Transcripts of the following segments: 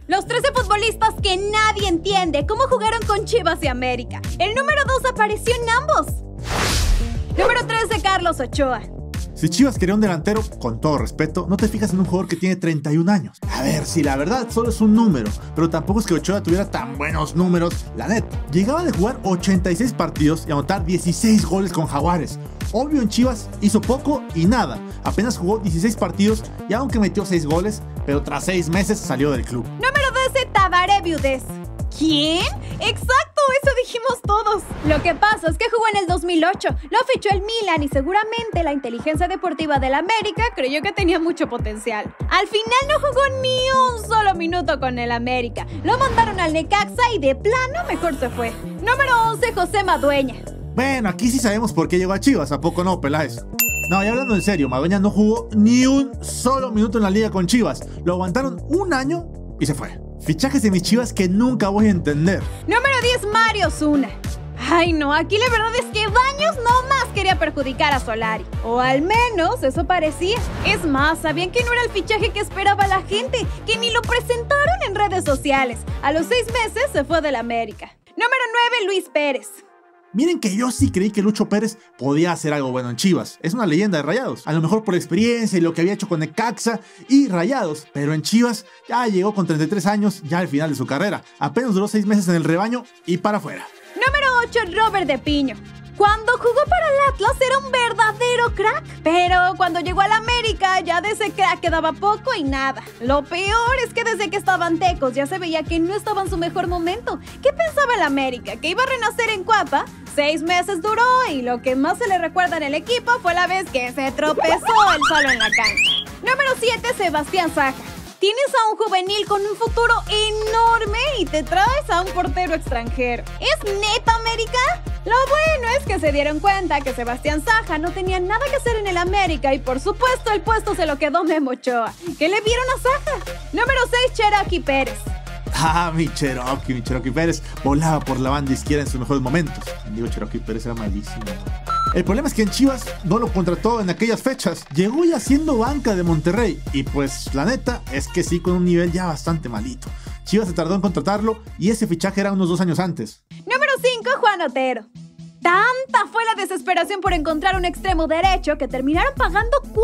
Los 13 futbolistas que nadie entiende cómo jugaron con Chivas y América. El número 2 apareció en ambos. Número 13, Carlos Ochoa. Si Chivas quería un delantero, con todo respeto, no te fijas en un jugador que tiene 31 años. A ver, si la verdad solo es un número, pero tampoco es que Ochoa tuviera tan buenos números, la neta. Llegaba de jugar 86 partidos y anotar 16 goles con Jaguares. Obvio, en Chivas hizo poco y nada. Apenas jugó 16 partidos y aunque metió 6 goles, pero tras 6 meses salió del club. Número 12, Tabaré Viudez. ¿Quién? ¡Exacto! Eso dijimos todos. Lo que pasa es que jugó en el 2008, lo fichó el Milan y seguramente la inteligencia deportiva del América creyó que tenía mucho potencial. Al final no jugó ni un solo minuto con el América. Lo mandaron al Necaxa y de plano mejor se fue. Número 11, José Madueña. Bueno, aquí sí sabemos por qué llegó a Chivas, ¿a poco no, Peláez? No, y hablando en serio, Madueña no jugó ni un solo minuto en la liga con Chivas. Lo aguantaron un año y se fue. Fichajes de mis Chivas que nunca voy a entender. Número 10, Mario Zuna. Ay no, aquí la verdad es que Baños no más quería perjudicar a Solari. O al menos eso parecía. Es más, sabían que no era el fichaje que esperaba la gente, que ni lo presentaron en redes sociales. A los 6 meses se fue del América. Número 9, Luis Pérez. Miren que yo sí creí que Lucho Pérez podía hacer algo bueno en Chivas. Es una leyenda de Rayados. A lo mejor por experiencia y lo que había hecho con Necaxa y Rayados. Pero en Chivas ya llegó con 33 años, ya al final de su carrera. Apenas duró 6 meses en el rebaño y para afuera. Número 8, Robert de Piño. Cuando jugó para el Atlas era un verdadero crack. Pero cuando llegó al América ya de ese crack quedaba poco y nada. Lo peor es que desde que estaban tecos ya se veía que no estaba en su mejor momento. ¿Qué pensaba el América? ¿Que iba a renacer en Cuapa? 6 meses duró y lo que más se le recuerda en el equipo fue la vez que se tropezó él solo en la cancha. Número 7, Sebastián Saja. Tienes a un juvenil con un futuro enorme y te traes a un portero extranjero. ¿Es neta, América? Lo bueno es que se dieron cuenta que Sebastián Saja no tenía nada que hacer en el América y por supuesto el puesto se lo quedó Memo Ochoa. ¿Qué le vieron a Saja? Número 6, Cherokee Pérez. Mi Cherokee Pérez volaba por la banda izquierda en sus mejores momentos. Digo, Cherokee Pérez era malísimo. El problema es que en Chivas no lo contrató en aquellas fechas. Llegó ya siendo banca de Monterrey. Y pues la neta es que sí, con un nivel ya bastante malito. Chivas se tardó en contratarlo y ese fichaje era unos 2 años antes. Número 5, Juan Otero. Tanta fue la desesperación por encontrar un extremo derecho que terminaron pagando $4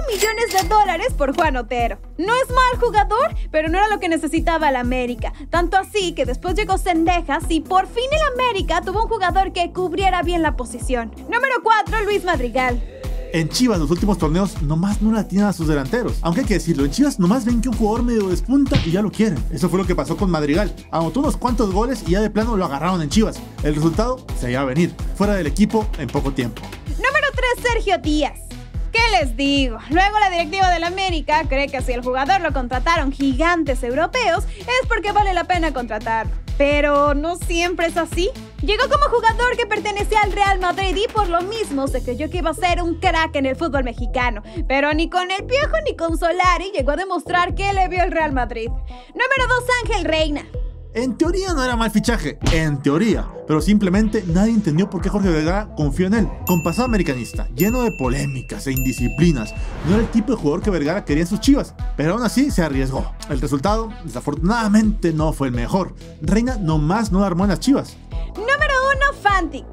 millones por Juan Otero. No es mal jugador, pero no era lo que necesitaba el América. Tanto así que después llegó Cendejas y por fin el América tuvo un jugador que cubriera bien la posición. Número 4, Luis Madrigal. En Chivas los últimos torneos nomás no la atinan a sus delanteros. Aunque hay que decirlo, en Chivas nomás ven que un jugador medio despunta y ya lo quieren. Eso fue lo que pasó con Madrigal. Anotó unos cuantos goles y ya de plano lo agarraron en Chivas. El resultado se iba a venir. Fuera del equipo en poco tiempo. Número 3, Sergio Díaz. ¿Qué les digo? Luego la directiva del América cree que si el jugador lo contrataron gigantes europeos es porque vale la pena contratarlo. Pero no siempre es así. Llegó como jugador que pertenecía al Real Madrid y por lo mismo se creyó que iba a ser un crack en el fútbol mexicano. Pero ni con el Piojo ni con Solari llegó a demostrar que le vio el Real Madrid. Número 2, Ángel Reina. En teoría no era mal fichaje, en teoría, pero simplemente nadie entendió por qué Jorge Vergara confió en él. Con pasado americanista, lleno de polémicas e indisciplinas, no era el tipo de jugador que Vergara quería en sus Chivas, pero aún así se arriesgó. El resultado, desafortunadamente, no fue el mejor. Reina nomás no armó en las Chivas. Número 1, Fantic.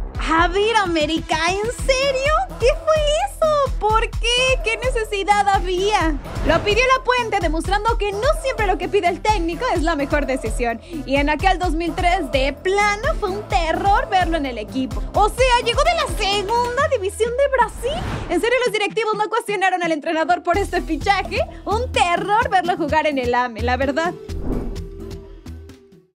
A ver, América, ¿en serio? ¿Qué fue eso? ¿Por qué? ¿Qué necesidad había? Lo pidió La Puente, demostrando que no siempre lo que pide el técnico es la mejor decisión. Y en aquel 2003, de plano, fue un terror verlo en el equipo. O sea, llegó de la segunda división de Brasil. ¿En serio los directivos no cuestionaron al entrenador por este fichaje? Un terror verlo jugar en el AME, la verdad.